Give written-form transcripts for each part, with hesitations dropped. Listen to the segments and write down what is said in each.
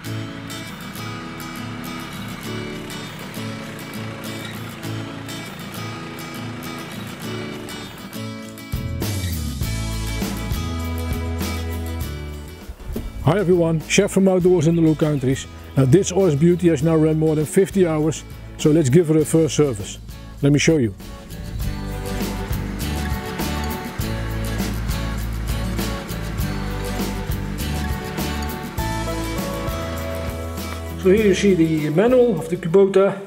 Hi everyone, Chef from Outdoors in the Low Countries. Now this Oil's Beauty has now run more than 50 hours, so let's give her a first service. Let me show you. So here you see the manual of the Kubota.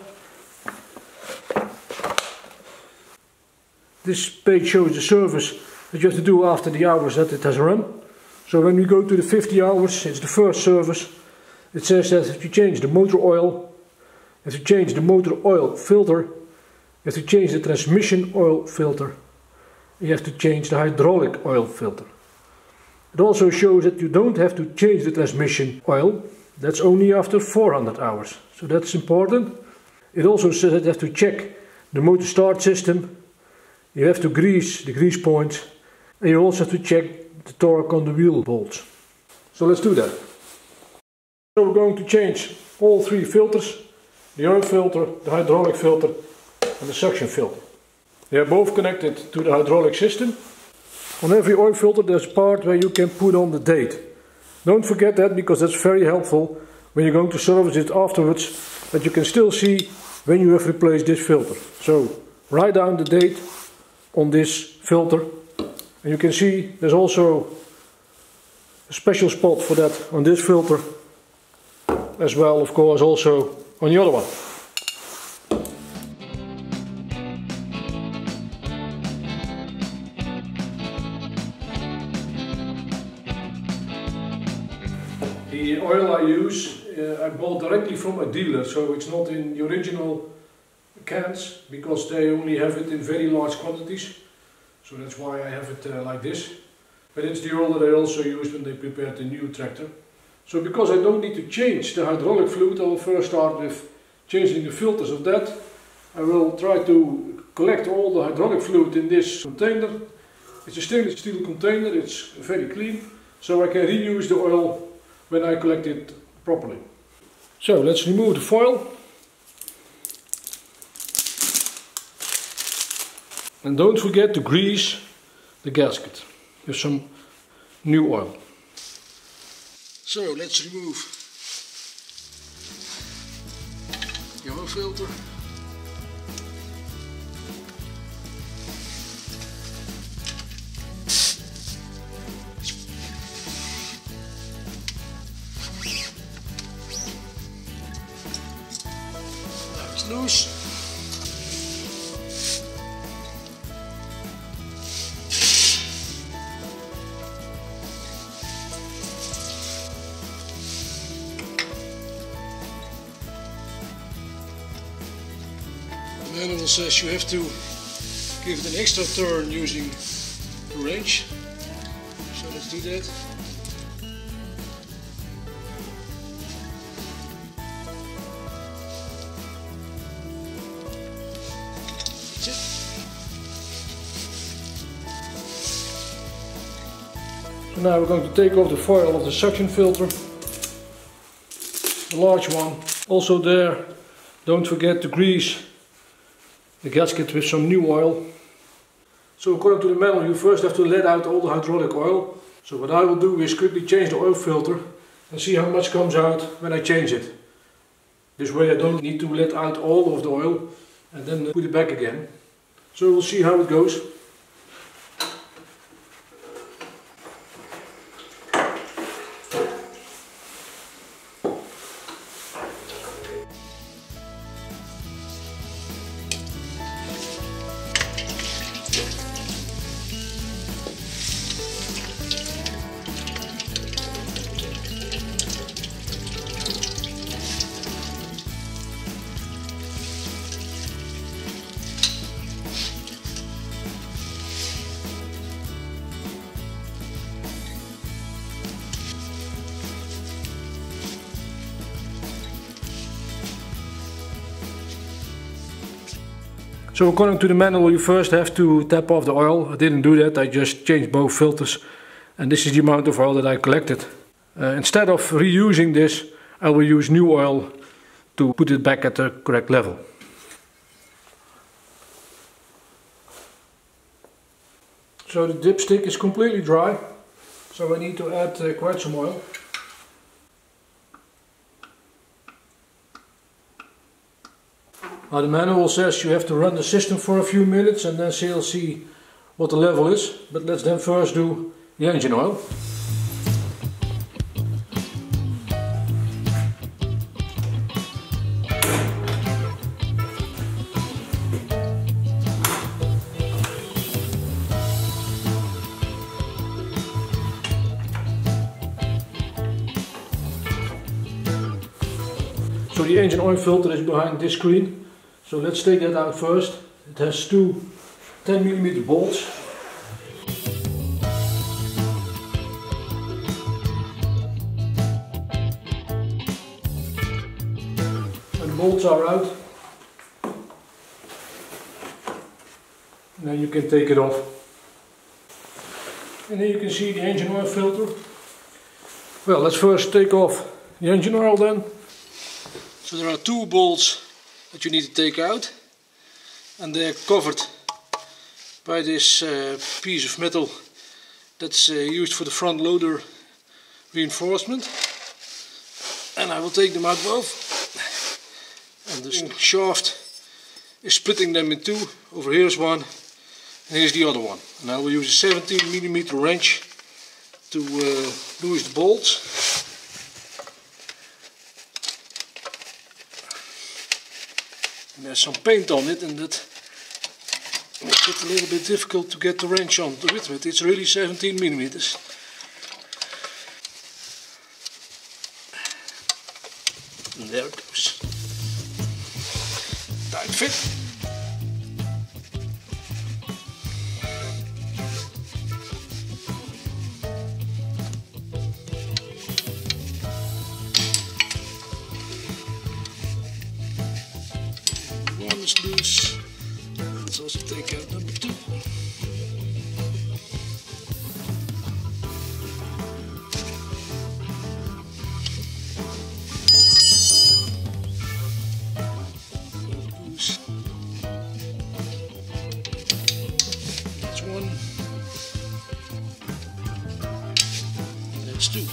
This page shows the service that you have to do after the hours that it has run. So when we go to the 50 hours, it's the first service. It says that if you change the motor oil, you have to change the motor oil filter, you have to change the transmission oil filter, and you have to change the hydraulic oil filter. It also shows that you don't have to change the transmission oil. That's only after 400 hours. So that's important. It also says that you have to check the motor start system. You have to grease the grease points. And you also have to check the torque on the wheel bolts. So let's do that. So we're going to change all three filters. The oil filter, the hydraulic filter and the suction filter. They are both connected to the hydraulic system. On every oil filter there's a part where you can put on the date. Don't forget that, because that's very helpful when you're going to service it afterwards, that you can still see when you have replaced this filter. So write down the date on this filter, and you can see there's also a special spot for that on this filter, as well of course also on the other one. The oil I use, I bought directly from a dealer, so it's not in the original cans, because they only have it in very large quantities. So that's why I have it like this. But it's the oil that I also used when they prepared the new tractor. So because I don't need to change the hydraulic fluid, I will first start with changing the filters of that. I will try to collect all the hydraulic fluid in this container. It's a stainless steel container, it's very clean, so I can reuse the oil when I collect it properly. So let's remove the foil. And don't forget to grease the gasket with some new oil. So let's remove the oil filter. Loose. The manual says you have to give it an extra turn using the wrench. So let's do that. So now we're going to take off the foil of the suction filter, the large one. Also there, don't forget to grease the gasket with some new oil. So according to the manual, you first have to let out all the hydraulic oil. So what I will do is quickly change the oil filter and see how much comes out when I change it. This way I don't need to let out all of the oil and then put it back again. So we'll see how it goes. So according to the manual, you first have to tap off the oil. I didn't do that, I just changed both filters. And this is the amount of oil that I collected. Instead of reusing this, I will use new oil to put it back at the correct level. So the dipstick is completely dry, so I need to add quite some oil. Now the manual says you have to run the system for a few minutes and then you'll see what the level is, but let's then first do the engine oil. So the engine oil filter is behind this screen. So let's take that out first. It has two 10mm bolts. And the bolts are out. Now you can take it off. And here you can see the engine oil filter. Well, let's first take off the engine oil then. So there are two bolts that you need to take out, and they're covered by this piece of metal that's used for the front loader reinforcement, and I will take them out both, and the shaft is splitting them in two. Over here is one and here's the other one, and I will use a 17mm wrench to loose the bolts. And there's some paint on it, and that makes it a little bit difficult to get the wrench on to it, but it's really 17mm. And there it goes. Tight fit. One is loose. Let's also take out number two. Loose. That's one. That's two.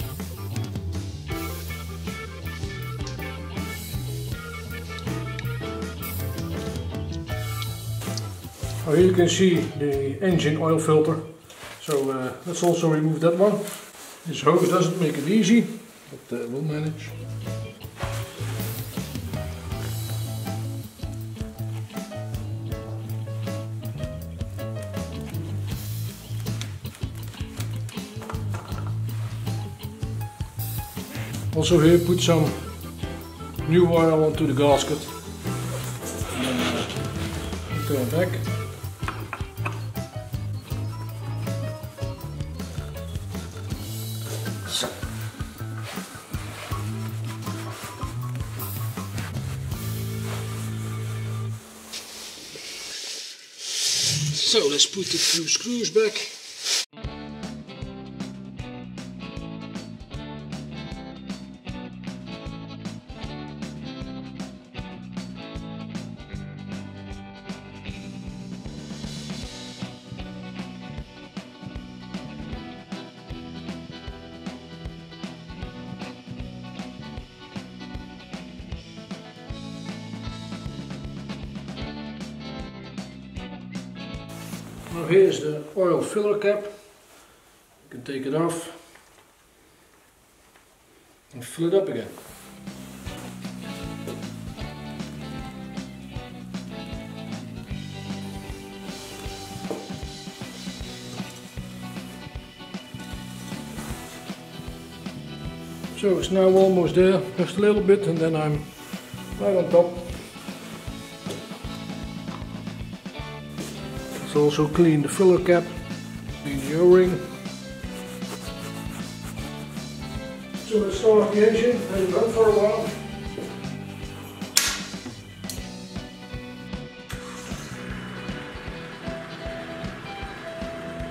Now here you can see the engine oil filter, so let's also remove that one. This hose doesn't make it easy, but we'll manage. Also here put some new oil onto the gasket and then turn back. So let's put the two screws back. Now here's the oil filler cap. You can take it off and fill it up again. So it's now almost there, just a little bit, and then I'm right on top. Let's also clean the filler cap, clean the O-ring. So let's start the engine, let it run for a while.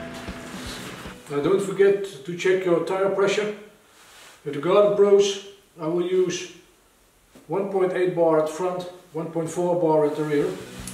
Now don't forget to check your tire pressure with the Garden Pros. I will use 1.8 bar at front, 1.4 bar at the rear.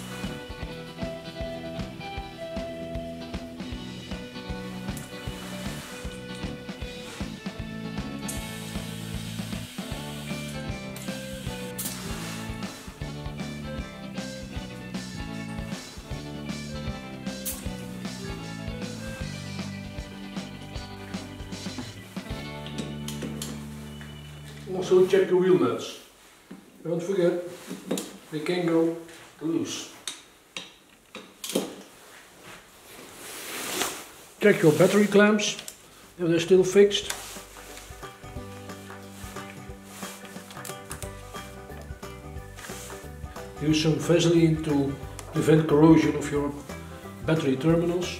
Also check your wheel nuts. Don't forget, they can go loose. Check your battery clamps, if they're still fixed. Use some Vaseline to prevent corrosion of your battery terminals.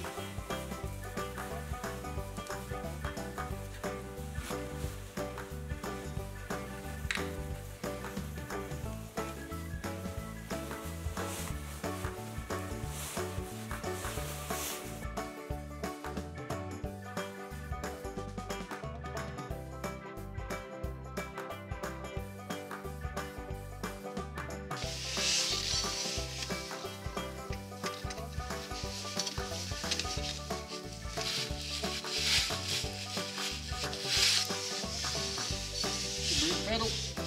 Pedal.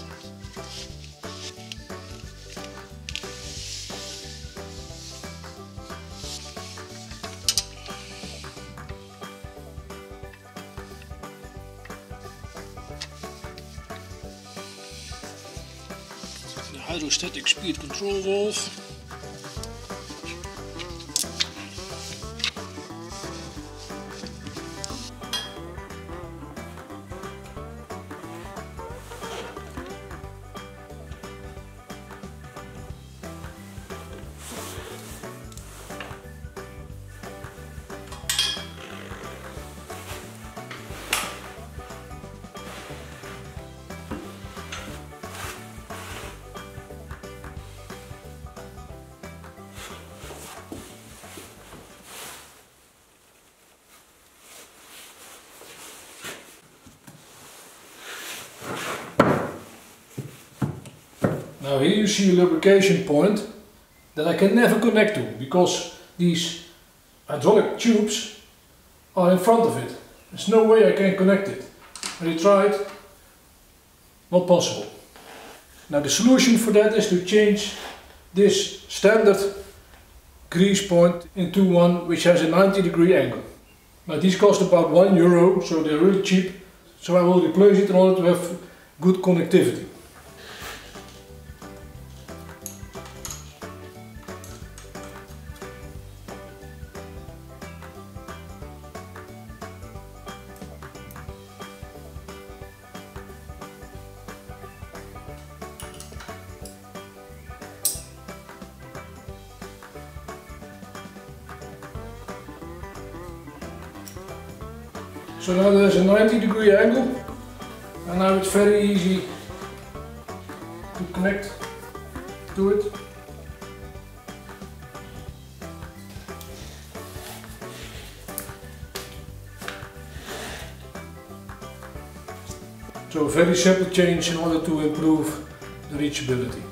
The hydrostatic speed control valve. Now here you see a lubrication point that I can never connect to because these hydraulic tubes are in front of it. There's no way I can connect it. I tried, not possible. Now the solution for that is to change this standard grease point into one which has a 90-degree angle. Now these cost about €1, so they're really cheap. So I will replace it in order to have good connectivity. So now there's a 90-degree angle, and now it's very easy to connect to it. So a very simple change in order to improve the reachability.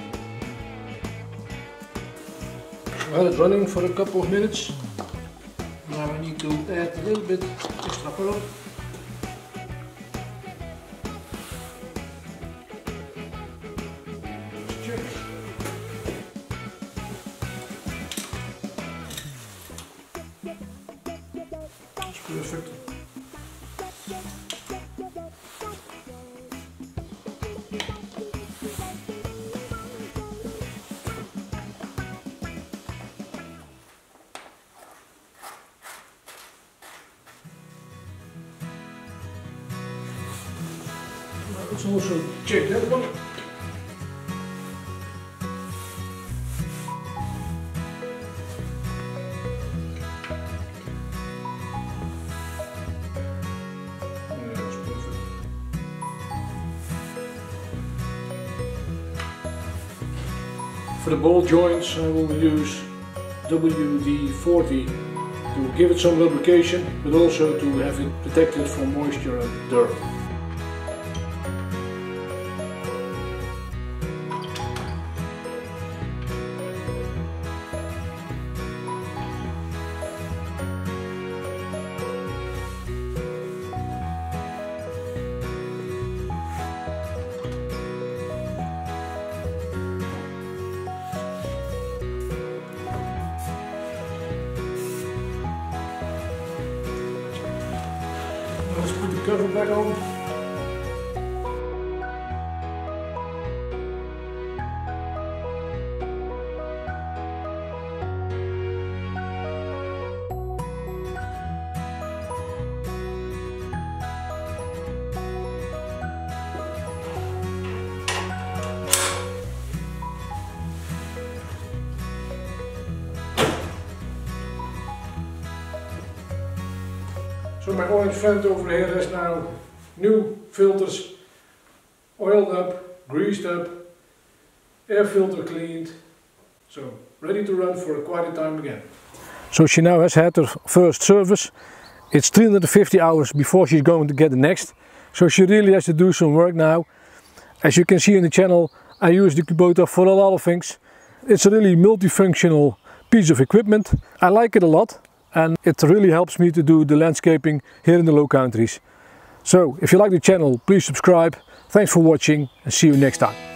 I had it running for a couple of minutes. I need to add a little bit extra pearl. Check. That's perfect. Let's also check that one. Yeah, that's perfect. For the ball joints I will use WD-40 to give it some lubrication, but also to have it protected from moisture and dirt. Let's put the cover back on. So my orange friend over here has now new filters, oiled up, greased up, air filter cleaned, so ready to run for quite a time again. So she now has had her first service. It's 350 hours before she's going to get the next. So she really has to do some work now. As you can see in the channel, I use the Kubota for a lot of things. It's a really multifunctional piece of equipment. I like it a lot. And it really helps me to do the landscaping here in the Low Countries. So if you like the channel, please subscribe. Thanks for watching and see you next time.